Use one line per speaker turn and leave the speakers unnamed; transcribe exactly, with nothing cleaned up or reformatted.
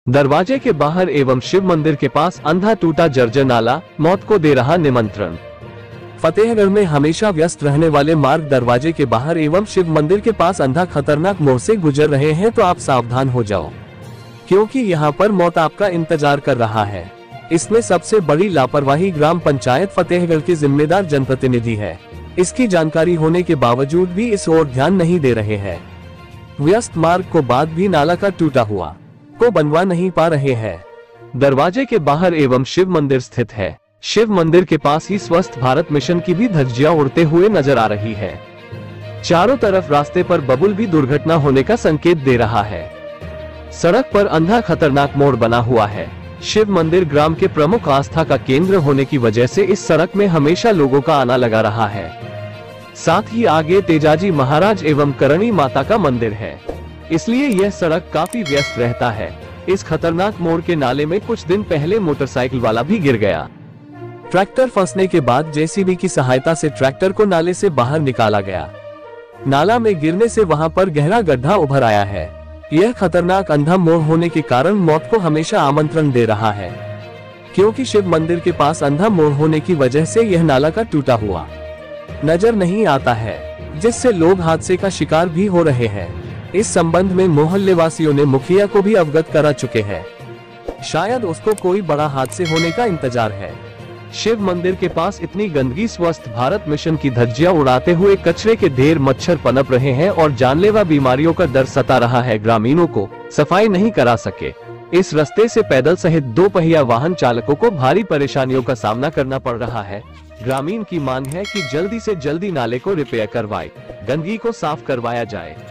दरवाजे के बाहर एवं शिव मंदिर के पास अंधा टूटा जर्जर नाला, मौत को दे रहा निमंत्रण। फतेहगढ़ में हमेशा व्यस्त रहने वाले मार्ग दरवाजे के बाहर एवं शिव मंदिर के पास अंधा खतरनाक मोड़ से गुजर रहे हैं, तो आप सावधान हो जाओ, क्योंकि यहाँ पर मौत आपका इंतजार कर रहा है। इसमें सबसे बड़ी लापरवाही ग्राम पंचायत फतेहगढ़ के जिम्मेदार जनप्रतिनिधि है। इसकी जानकारी होने के बावजूद भी इस ओर ध्यान नहीं दे रहे हैं। व्यस्त मार्ग को बाद भी नाला का टूटा हुआ को बनवा नहीं पा रहे हैं। दरवाजे के बाहर एवं शिव मंदिर स्थित है। शिव मंदिर के पास ही स्वस्थ भारत मिशन की भी धज्जियां उड़ते हुए नजर आ रही है। चारों तरफ रास्ते पर बबुल भी दुर्घटना होने का संकेत दे रहा है। सड़क पर अंधा खतरनाक मोड़ बना हुआ है। शिव मंदिर ग्राम के प्रमुख आस्था का केंद्र होने की वजह से इस सड़क में हमेशा लोगों का आना लगा रहा है। साथ ही आगे तेजाजी महाराज एवं करणी माता का मंदिर है, इसलिए यह सड़क काफी व्यस्त रहता है। इस खतरनाक मोड़ के नाले में कुछ दिन पहले मोटरसाइकिल वाला भी गिर गया। ट्रैक्टर फंसने के बाद जेसीबी की सहायता से ट्रैक्टर को नाले से बाहर निकाला गया। नाला में गिरने से वहां पर गहरा गड्ढा उभर आया है। यह खतरनाक अंधा मोड़ होने के कारण मौत को हमेशा आमंत्रण दे रहा है, क्योंकि शिव मंदिर के पास अंधा मोड़ होने की वजह से यह नाला का टूटा हुआ नजर नहीं आता है, जिससे लोग हादसे का शिकार भी हो रहे हैं। इस संबंध में मोहल्ले वासियों ने मुखिया को भी अवगत करा चुके हैं। शायद उसको कोई बड़ा हादसे होने का इंतजार है। शिव मंदिर के पास इतनी गंदगी, स्वस्थ भारत मिशन की धज्जियां उड़ाते हुए कचरे के ढेर, मच्छर पनप रहे हैं और जानलेवा बीमारियों का डर सता रहा है। ग्रामीणों को सफाई नहीं करा सके। इस रास्ते से पैदल सहित दो पहिया वाहन चालकों को भारी परेशानियों का सामना करना पड़ रहा है। ग्रामीण की मांग है कि जल्दी से जल्दी नाले को रिपेयर करवाए, गंदगी को साफ करवाया जाए।